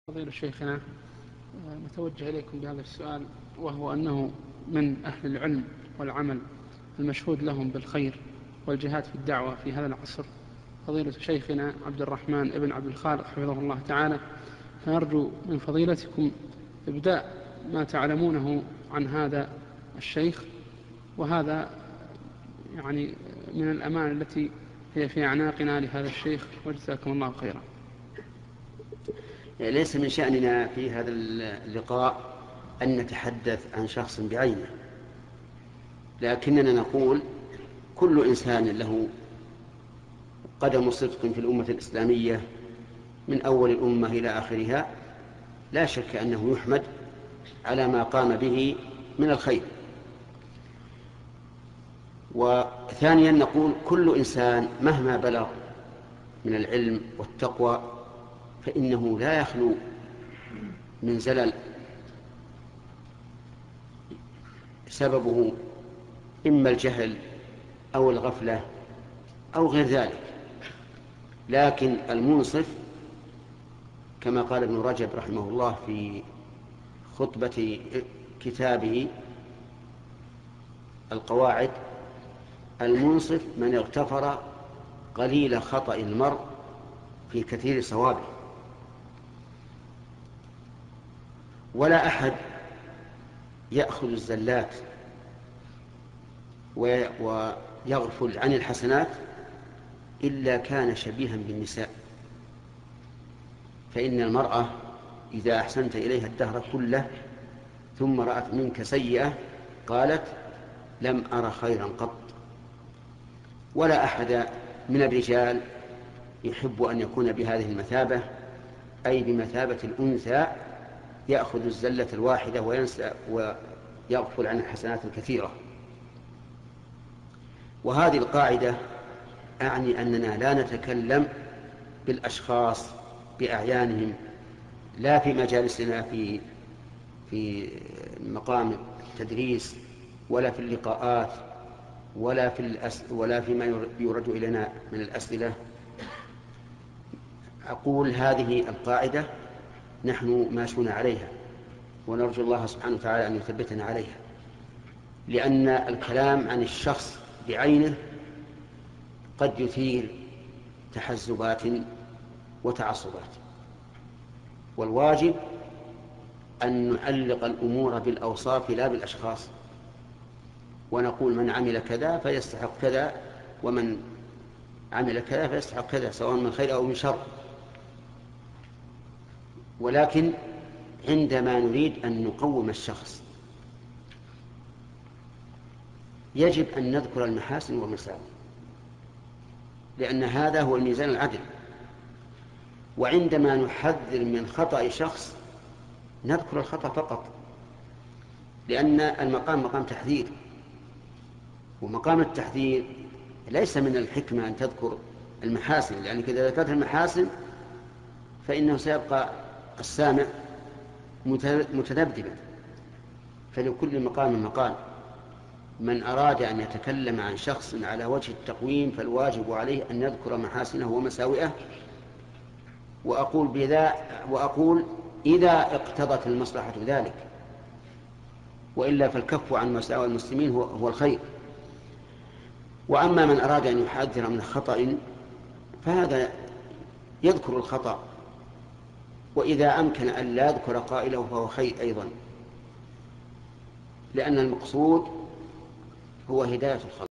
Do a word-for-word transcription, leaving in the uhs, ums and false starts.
فضيلة شيخنا، نتوجه إليكم بهذا السؤال، وهو أنه من أهل العلم والعمل المشهود لهم بالخير والجهاد في الدعوة في هذا العصر فضيلة شيخنا عبد الرحمن ابن عبد الخالق حفظه الله تعالى. فنرجو من فضيلتكم إبداء ما تعلمونه عن هذا الشيخ، وهذا يعني من الأمان التي هي في أعناقنا لهذا الشيخ، وجزاكم الله خيرا. ليس من شأننا في هذا اللقاء أن نتحدث عن شخص بعينه، لكننا نقول كل إنسان له قدم صدق في الأمة الإسلامية من أول الأمة إلى آخرها لا شك أنه يحمد على ما قام به من الخير. وثانيا نقول كل إنسان مهما بلغ من العلم والتقوى فإنه لا يخلو من زلل سببه إما الجهل أو الغفلة أو غير ذلك، لكن المنصف كما قال ابن رجب رحمه الله في خطبة كتابه القواعد: المنصف من اغتفر قليل خطأ المرء في كثير صوابه. ولا أحد يأخذ الزلات ويغفل عن الحسنات إلا كان شبيها بالنساء، فإن المرأة إذا أحسنت إليها الدهر كله ثم رأت منك سيئة قالت لم أر خيرا قط. ولا أحد من الرجال يحب أن يكون بهذه المثابة، أي بمثابة الأنثى يأخذ الزلة الواحدة وينسى ويغفل عن الحسنات الكثيرة. وهذه القاعدة أعني أننا لا نتكلم بالأشخاص بأعيانهم، لا في مجالسنا في في مقام التدريس ولا في اللقاءات ولا في الأس ولا فيما يورد إلينا من الأسئلة. أقول هذه القاعدة نحن ماشون عليها، ونرجو الله سبحانه وتعالى أن يثبتنا عليها، لأن الكلام عن الشخص بعينه قد يثير تحزبات وتعصبات، والواجب أن نعلق الأمور بالأوصاف لا بالأشخاص، ونقول من عمل كذا فيستحق كذا ومن عمل كذا فيستحق كذا، سواء من خير أو من شر. ولكن عندما نريد أن نقوم الشخص يجب أن نذكر المحاسن والمساوئ، لأن هذا هو الميزان العدل. وعندما نحذر من خطأ شخص نذكر الخطأ فقط، لأن المقام مقام تحذير، ومقام التحذير ليس من الحكمة أن تذكر المحاسن، لأنك إذا ذكرت المحاسن فإنه سيبقى السامع متذبذبا. فلكل مقام مقال. من أراد أن يتكلم عن شخص على وجه التقويم فالواجب عليه أن يذكر محاسنه ومساوئه. وأقول, بذا وأقول إذا اقتضت المصلحة ذلك، وإلا فالكف عن مساوئ المسلمين هو, هو الخير. وأما من أراد أن يحذر من خطأ فهذا يذكر الخطأ، وإذا أمكن أن لا يذكر قائله فهو خير أيضا، لأن المقصود هو هداية الخلق.